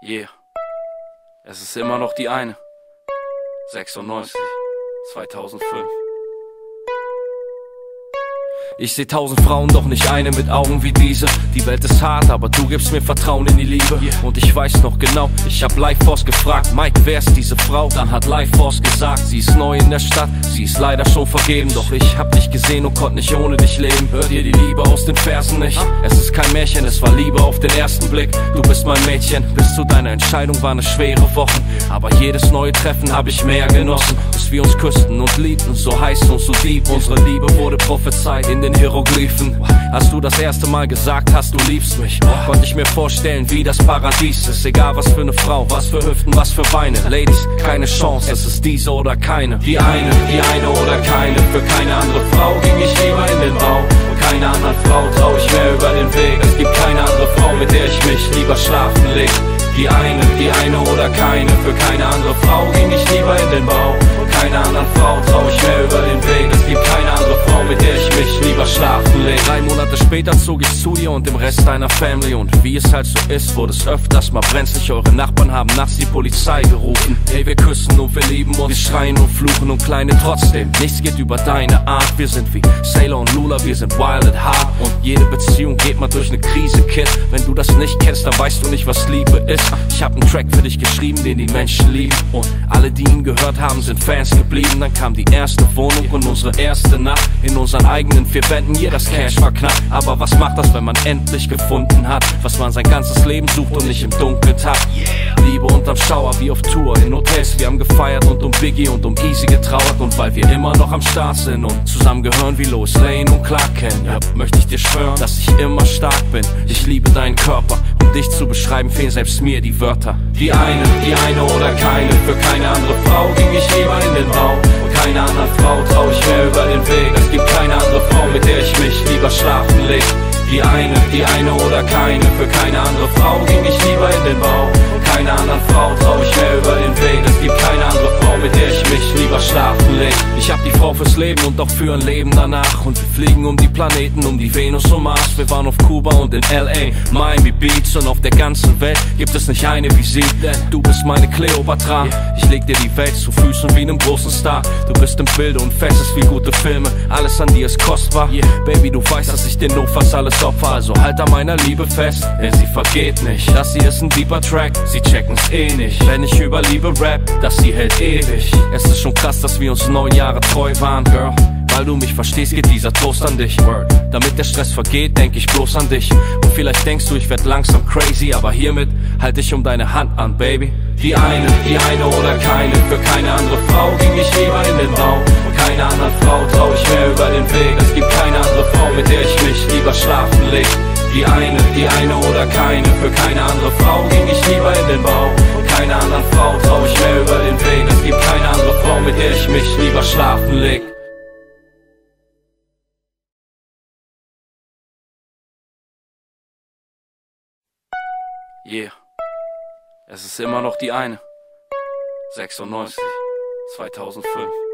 Yeah, es ist immer noch die eine. 96, 2005. Ich seh 1000 Frauen, doch nicht eine mit Augen wie diese. Die Welt ist hart, aber du gibst mir Vertrauen in die Liebe. Und ich weiß noch genau, ich hab Life Force gefragt: Mike, wer ist diese Frau? Dann hat Life Force gesagt, sie ist neu in der Stadt, sie ist leider schon vergeben. Doch ich hab dich gesehen und konnte nicht ohne dich leben. Hör dir die Liebe aus den Versen nicht? Es ist kein Märchen, es war Liebe auf den ersten Blick. Du bist mein Mädchen, bis zu deiner Entscheidung waren es schwere Wochen. Aber jedes neue Treffen hab ich mehr genossen, bis wir uns küssten und liebten, so heiß und so deep. Unsere Liebe wurde prophezeit in den Hieroglyphen. Als du das erste Mal gesagt hast, du liebst mich, konnte ich mir vorstellen, wie das Paradies ist. Egal was für eine Frau, was für Hüften, was für Beine. Ladies, keine Chance, es ist diese oder keine. Die eine oder keine. Für keine andere Frau ging ich lieber in den Bau. Keiner anderen Frau trau ich mehr über den Weg. Es gibt keine andere Frau, mit der ich mich lieber schlafen leg. Die eine oder keine. Für keine andere Frau ging ich lieber in den Bau. Keiner anderen Frau trau ich mehr über den Weg. Es gibt keine andere Frau, mit der ich mich lieber schlafen leg. 3 Monate später zog ich zu dir und dem Rest deiner Family. Und wie es halt so ist, wurde es öfters mal brenzlig. Eure Nachbarn haben nachts die Polizei gerufen. Hey, wir küssen und wir lieben uns, wir schreien und fluchen und Kleine trotzdem. Nichts geht über deine Art. Wir sind wie Sailor und Lula, wir sind wild at heart. Und jede Beziehung geht mal durch eine Krise, Kid. Wenn du das nicht kennst, dann weißt du nicht, was Liebe ist. Ich hab einen Track für dich geschrieben, den die Menschen lieben. Und alle, die ihn gehört haben, sind Fans geblieben. Dann kam die erste Wohnung und unsere erste Nacht in unseren eigenen 4 Wänden. Ja, das Cash war knapp, aber was macht das, wenn man endlich gefunden hat, was man sein ganzes Leben sucht und nicht im Dunkeln tappt? Liebe unterm Schauer, wie auf Tour, in Hotels, wir haben gefeiert und um Biggie und um Easy getrauert. Und weil wir immer noch am Start sind und zusammen gehören wie Lois Lane und Clark Kent, ja, möchte ich dir schwören, dass ich immer stark bin. Ich liebe deinen Körper, um dich zu beschreiben fehlen selbst mir die Wörter. Die eine oder keine. Für keine andere Frau ging ich lieber in den Bau. Keiner anderen Frau trau ich mehr über den Weg. Es gibt keine andere Frau, mit der ich mich lieber schlafen leg. Die eine oder keine. Für keine andere Frau ging ich lieber in den Bau. Keiner anderen Frau trau ich mehr über den Weg. Es gibt keine andere Frau, mit der ich mich lieber schlafen leg. Ich hab die Frau fürs Leben und auch für ein Leben danach. Und wir fliegen um die Planeten, um die Venus und Mars. Wir waren auf Kuba und in L.A., Miami Beach. Und auf der ganzen Welt gibt es nicht eine wie sie. Denn du bist meine Kleopatra. Ich leg dir die Welt zu Füßen wie einem großen Star. Du bist im Bilde und fest ist wie gute Filme. Alles an dir ist kostbar. Baby, du weißt, dass ich dir notfalls alles opfer. Also halt an meiner Liebe fest, denn sie vergeht nicht. Das hier ist ein deeper Track, sie checken's eh nicht. Wenn ich über Liebe rap, das hier hält ewig. Es ist schon krass, dass wir uns 9 Jahre treu waren, Girl. Weil du mich verstehst, geht dieser Toast an dich. Damit der Stress vergeht, denk ich bloß an dich. Und vielleicht denkst du, ich werd langsam crazy, aber hiermit halt dich um deine Hand an, Baby. Die eine oder keine. Für keine andere Frau ging ich lieber in den Bau. Keiner anderen Frau trau ich mehr über den Weg. Es gibt keine andere Frau, mit der ich mich lieber schlafen leg. Die eine oder keine. Für keine andere Frau ging ich lieber in den Bau. Keiner anderen Frau trau ich mehr über den Weg. Es gibt keine andere Frau, mit der ich mich lieber schlafen leg. Yeah, es ist immer noch die eine. 96, 2005.